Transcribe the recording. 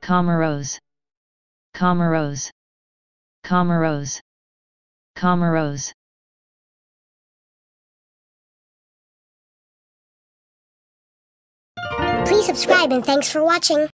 Comoros, Comoros, Comoros, Comoros. Please subscribe and thanks for watching.